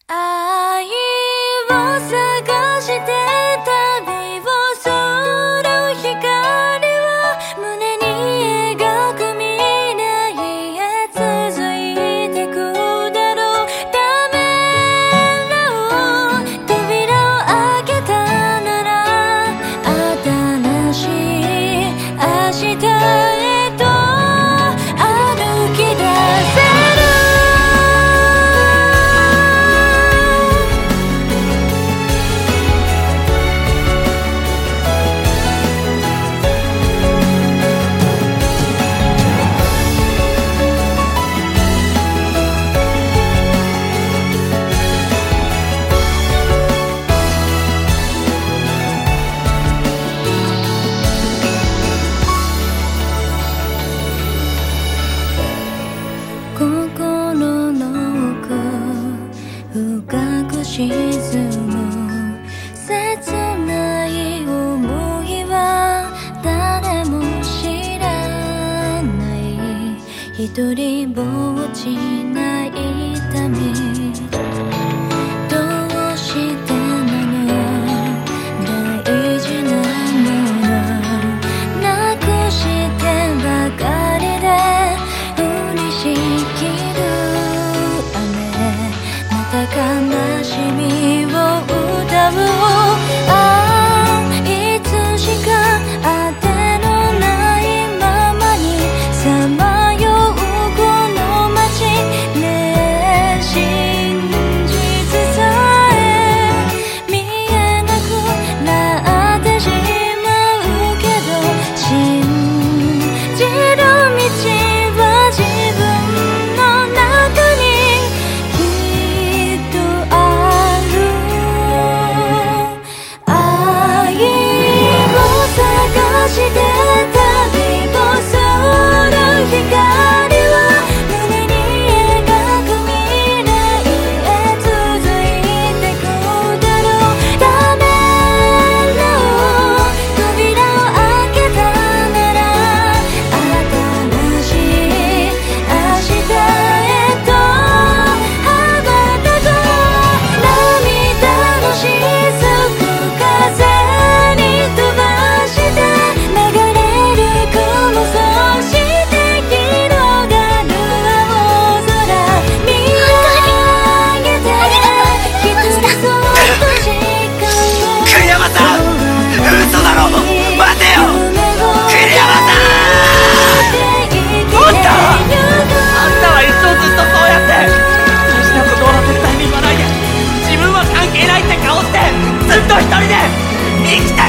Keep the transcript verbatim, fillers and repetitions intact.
愛を探して旅をする光を胸に描く未来へ続いてくだろう。ためらう扉を開けたなら新しい明日へと歩き出せる。心の奥深く沈む切ない想いは誰も知らない一人ぼっちな痛み。どうしてなの大事なものなくしてばかりで降りしきる雨。また悲しみを歌う。ああいつしか当てのないままにさまようこの街。ねえ真実さえ見えなくなってしまうけど、信じる道は自分の中にきっとある。愛を探して旅をする光は胸に描く未来へ続いてくだろう。ためらう扉を開けたなら新しい明日へと羽ばたこう。涙の雫風に飛ばして流れる雲、そして広がる青空見上げてひとそっと時間を栗山さん、嘘だろ。待てよ栗山さん。あんたはあんたはいつもずっとそうやって大事なことは絶対に言わないで自分は関係ないって顔してずっと一人で生きて